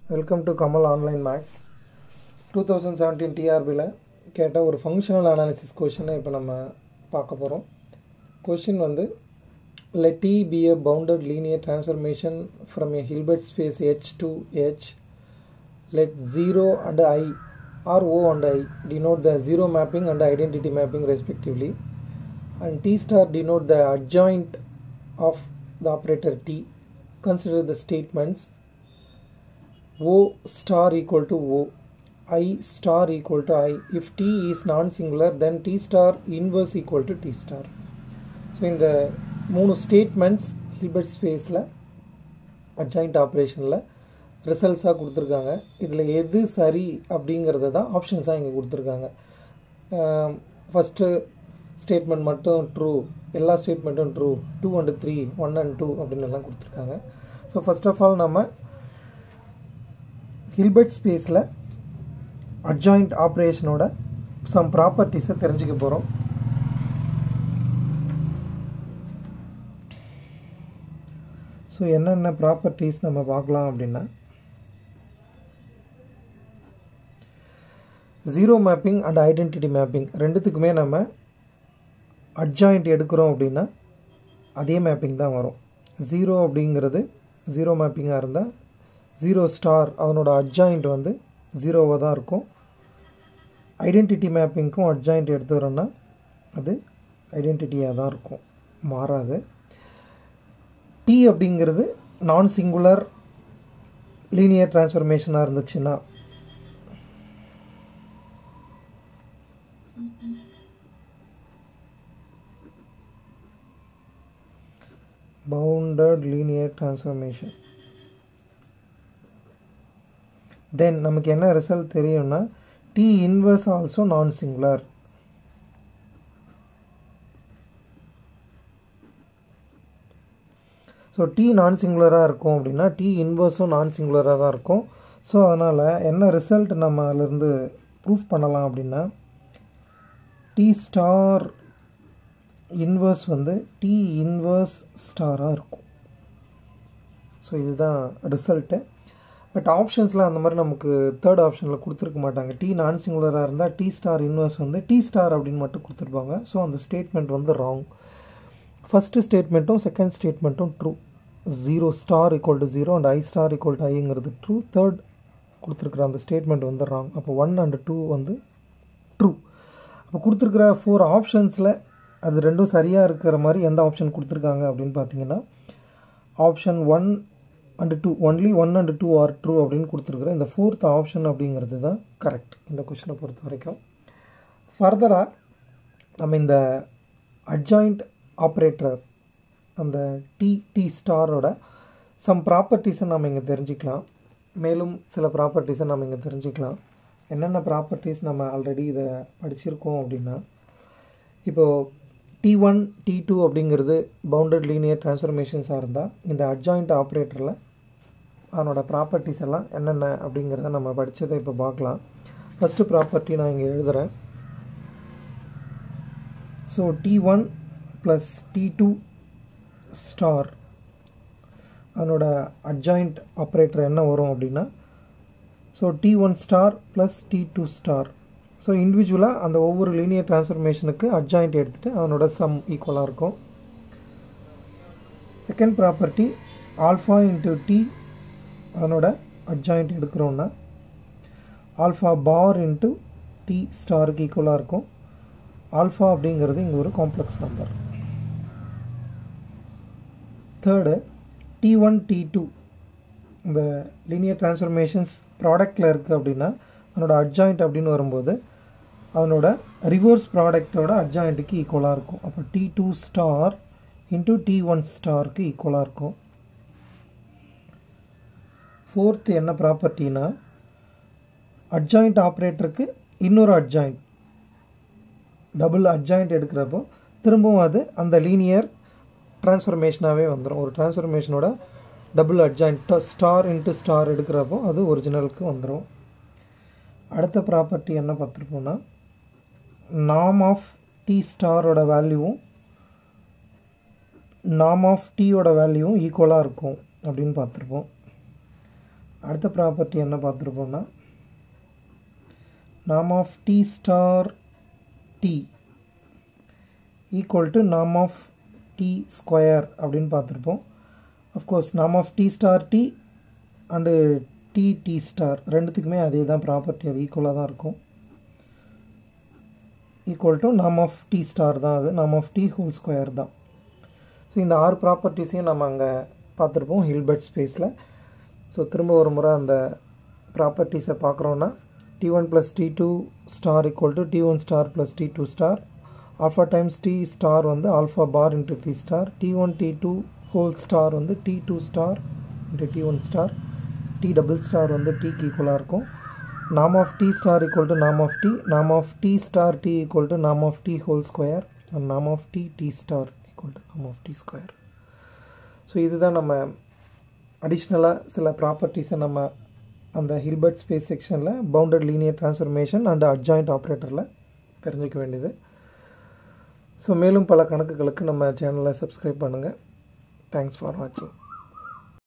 Welcome to Kamal Online Maths. 2017 TRB ல கேட்ட ஒரு functional analysis question இப்போ நம்ம பார்க்க போறோம். Question வந்து let T be a bounded linear transformation from a Hilbert space H to H. Let 0 and I or O and I denote the zero mapping and identity mapping respectively, and T star denote the adjoint of the operator T. Consider the statements O star equal to O, I star equal to I. If T is non-singular, then T star inverse equal to T star. So in the மூணு statements Hilbert spaceல adjoint operationல ரிசல்ட்ஸாக கொடுத்துருக்காங்க. இதில் எது சரி அப்படிங்கிறத தான் ஆப்ஷன்ஸாக இங்கே கொடுத்துருக்காங்க. First statement மட்டும் ட்ரூ, எல்லா ஸ்டேட்மெண்ட்டும் ட்ரூ, 2 and 3, 1 and 2 அப்படின்னு எல்லாம் கொடுத்துருக்காங்க. ஸோ ஃபஸ்ட் ஆஃப் ஆல் நம்ம ஹில்பர்ட் ஸ்பேஸில் அட்ஜாயிண்ட் ஆப்ரேஷனோட சம் ப்ராப்பர்ட்டிஸை தெரிஞ்சுக்க போகிறோம். ஸோ என்னென்ன ப்ராப்பர்ட்டிஸ் நம்ம பார்க்கலாம் அப்படின்னா, zero mapping and identity mapping ரெண்டுத்துக்குமே நம்ம அட்ஜாயிண்ட் எடுக்கிறோம் அப்படின்னா அதே மேப்பிங் தான் வரும். ஜீரோ அப்படிங்கிறது ஜீரோ மேப்பிங்காக இருந்தால் ஜீரோ ஸ்டார் அதனோட அட்ஜாயிண்ட் வந்து ஜீரோவாக தான் இருக்கும். ஐடென்டிட்டி மேப்பிங்க்கும் அட்ஜாயிண்ட் எடுத்துக்கிறோன்னா அது ஐடென்டிட்டியாக தான் இருக்கும், மாறாது. டி அப்படிங்கிறது நான் சிங்குலர் லீனியர் டிரான்ஸ்ஃபர்மேஷனாக இருந்துச்சுன்னா bounded linear transformation, then நமக்கு என்ன ரிசல்ட் தெரியும்னா T inverse also non-singular. So T non-singulaராக இருக்கும் அப்படின்னா T இன்வர்ஸும் non-singulaராக தான் இருக்கும். ஸோ அதனால் என்ன ரிசல்ட் நம்ம அதிலிருந்து ப்ரூஃப் பண்ணலாம் அப்படின்னா T ஸ்டார் இன்வர்ஸ் வந்து T இன்வர்ஸ் ஸ்டாராக இருக்கும். ஸோ இதுதான் ரிசல்ட்டு. பட் ஆப்ஷன்ஸில் அந்த மாதிரி நமக்கு தேர்ட் ஆப்ஷனில் கொடுத்துருக்க மாட்டாங்க. T நான் சிங்குலராக இருந்தால் T ஸ்டார் இன்வர்ஸ் வந்து T ஸ்டார் அப்படின்னு மட்டும் கொடுத்துருப்பாங்க. ஸோ அந்த ஸ்டேட்மெண்ட் வந்து ராங். ஃபஸ்ட்டு ஸ்டேட்மெண்ட்டும் செகண்ட் ஸ்டேட்மெண்ட்டும் true. 0 star equal to 0 and I star equal to ஐங்கிறது ட்ரூ. தேர்ட் கொடுத்துருக்குற அந்த ஸ்டேட்மெண்ட் வந்து ராங். அப்போ 1 and 2 வந்து ட்ரூ. அப்போ கொடுத்துருக்குற 4 ஆப்ஷன்ஸில் அது ரெண்டும் சரியாக இருக்கிற மாதிரி எந்த ஆப்ஷன் கொடுத்துருக்காங்க அப்படின்னு பார்த்தீங்கன்னா option 1 and 2, only 1 and 2 are true அப்படின்னு கொடுத்துருக்குற இந்த ஃபோர்த் ஆப்ஷன் அப்படிங்கிறது தான் கரெக்ட் இந்த கொஷினை பொறுத்த வரைக்கும். ஃபர்தராக நம்ம இந்த அட்ஜாயிண்ட் ஆப்ரேட்டர் அந்த டி ஸ்டாரோட சம் ப்ராப்பர்ட்டிஸை நம்ம இங்கே தெரிஞ்சுக்கலாம். மேலும் சில ப்ராப்பர்ட்டிஸை நம்ம இங்கே தெரிஞ்சுக்கலாம். என்னென்ன ப்ராப்பர்ட்டிஸ் நம்ம ஆல்ரெடி இதை படிச்சிருக்கோம் அப்படின்னா, இப்போது T1 T2 அப்படிங்கிறது பவுண்டட் லீனியர் டிரான்ஸ்ஃபர்மேஷன்ஸாக இருந்தால் இந்த அட்ஜாயிண்ட் ஆப்ரேட்டரில் அதனோட ப்ராப்பர்ட்டிஸ் எல்லாம் என்னென்ன அப்படிங்கிறத நம்ம படித்ததை இப்போ பார்க்கலாம். ஃபஸ்ட்டு ப்ராப்பர்ட்டி நான் இங்கே எழுதுகிறேன். So T1 plus T2 star அதனோட அட்ஜாயிண்ட் ஆப்ரேட்டர் என்ன வரும் அப்படின்னா, so T1 star plus T2 star. So இண்டிவிஜுவலாக அந்த ஒவ்வொரு லீனியர் டிரான்ஸ்ஃபர்மேஷனுக்கு அட்ஜாயிண்ட் எடுத்துகிட்டு அதனோட சம் ஈக்குவலாக இருக்கும். Second property alpha into T அதனோட அட்ஜாயிண்ட் எடுக்கிறோன்னா ஆல்ஃபா பார் இன்ட்டு டி ஸ்டாருக்கு ஈக்குவலாக இருக்கும். ஆல்ஃபா அப்படிங்கிறது இங்கே ஒரு complex number. Third T1 T2 இந்த லீனியர் டிரான்ஸ்ஃபர்மேஷன்ஸ் ப்ராடக்டில் இருக்குது அப்படின்னா அதனோட அட்ஜாயிண்ட் அப்படின்னு வரும்போது அதனோட ரிவர்ஸ் ப்ராடக்டோட அட்ஜாயிண்ட்டுக்கு ஈக்குவலாக இருக்கும். அப்போ T2 ஸ்டார் இன்ட்டு T1 ஸ்டாருக்கு ஈக்குவலாக இருக்கும். ஃபோர்த்து என்ன ப்ராப்பர்ட்டினா, அட்ஜாயிண்ட் ஆப்ரேட்டருக்கு இன்னொரு அட்ஜாயிண்ட் டபுள் அட்ஜாயிண்ட் எடுக்கிறப்போ திரும்பவும் அது அந்த லீனியர் டிரான்ஸ்ஃபர்மேஷனாகவே வந்துடும். ஒரு டிரான்ஸ்ஃபர்மேஷனோட double adjoint star into star எடுக்கிறப்போ அது ஒரிஜினலுக்கு வந்துடும். அடுத்த ப்ராப்பர்ட்டி என்ன பார்த்துருப்போம்னா, நாம் ஆஃப் டி ஸ்டாரோட வேல்யூவும் நாம் ஆஃப் டீயோட வேல்யூவும் ஈக்குவலாக இருக்கும் அப்படின்னு பார்த்துருப்போம். அடுத்த ப்ராப்பர்ட்டி என்ன பார்த்துருப்போம்னா norm of t star t equal to norm of t square அப்படின்னு பார்த்துருப்போம். Of course norm of t star t and t star ரெண்டுத்துக்குமே அதே தான் ப்ராப்பர்ட்டி, அது ஈக்குவலாக தான் இருக்கும். Equal to norm of t star தான், அது norm of t whole square தான். ஸோ இந்த 6 ப்ராப்பர்ட்டிஸையும் நம்ம அங்கே பார்த்துருப்போம் ஹில்பர்ட் ஸ்பேஸில். ஸோ திரும்ப ஒரு முறை அந்த ப்ராப்பர்ட்டிஸை பார்க்குறோன்னா t1 plus t2 star equal to t1 star plus t2 star, alpha times t star வந்து alpha bar into t star, t1 t2 whole star வந்து t2 star into t1 star, t double star வந்து t க்கு ஈக்குவலாக இருக்கும். norm of t star equal to norm of t star t equal to norm of t whole square and norm of t star equal to norm of t square. So இதுதான் நம்ம அடிஷ்னலாக சில ப்ராப்பர்ட்டிஸை நம்ம அந்த ஹில்பர்ட் ஸ்பேஸ் செக்ஷனில் bounded linear transformation and adjoint ஆப்ரேட்டரில் தெரிஞ்சுக்க வேண்டியது. ஸோ மேலும் பல கணக்குகளுக்கு நம்ம சேனலை சப்ஸ்கிரைப் பண்ணுங்கள். தேங்க்ஸ் ஃபார் வாட்சிங்.